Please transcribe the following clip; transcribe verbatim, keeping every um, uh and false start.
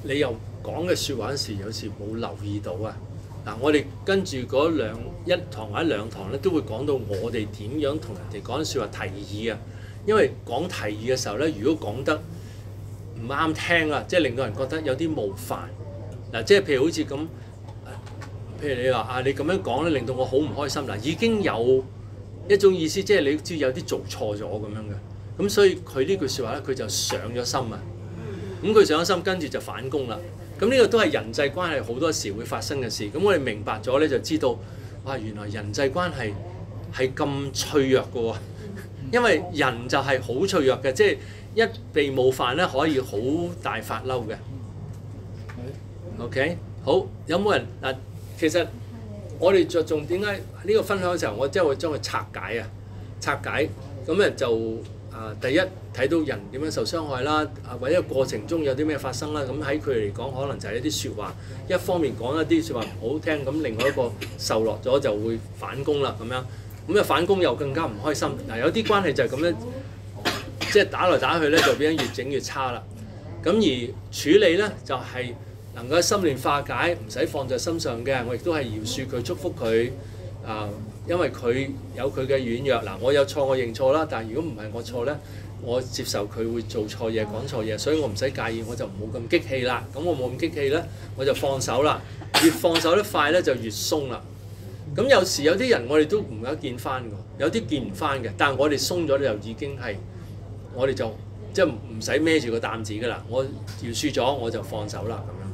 你又講嘅説話時，有時冇留意到啊！嗱，我哋跟住嗰兩一堂或者兩堂咧，都會講到我哋點樣同人哋講説話提議啊。因為講提議嘅時候咧，如果講得唔啱聽啊，即係令到人覺得有啲冒犯嗱，即係譬如好似咁，譬如你話啊，你咁樣講咧，令到我好唔開心嗱，已經有一種意思，即係你知有啲做錯咗咁樣嘅，咁所以佢呢句説話咧，佢就上咗心啊。咁佢上咗心，跟住就反攻啦。咁呢個都係人際關係好多時會發生嘅事。咁我哋明白咗咧，就知道哇，原來人際關係係咁脆弱嘅喎。因為人就係好脆弱嘅，即係一被冒犯咧，可以好大發嬲嘅。OK， 好，有冇人嗱？其實我哋着重點解呢個分享嘅時候，我即係會將佢拆解啊，拆解咁咧就。啊！第一睇到人點樣受傷害啦，啊或者過程中有啲咩發生啦，咁喺佢嚟講，可能就係一啲説話，一方面講一啲説話唔好聽，咁另外一個受落咗就會反攻啦，咁樣，咁啊反攻又更加唔開心。嗱、啊、有啲關係就係咁樣，即係打來打去咧，就變咗越整越差啦。咁而處理咧就係、是、能夠心亂化解，唔使放在心上嘅，我亦都係饒恕佢、祝福佢。啊，因為佢有佢嘅軟弱，嗱，我有錯我認錯啦，但係如果唔係我錯咧，我接受佢會做錯嘢、講錯嘢，所以我唔使介意，我就唔好咁激氣啦。咁我冇咁激氣咧，我就放手啦。越放手得快咧，就越鬆啦。咁有時有啲人我哋都唔得見翻㗎，有啲見唔翻嘅，但係我哋鬆咗就已經係，我哋就即係唔使孭住個擔子㗎啦。我饒恕咗我就放手啦咁樣。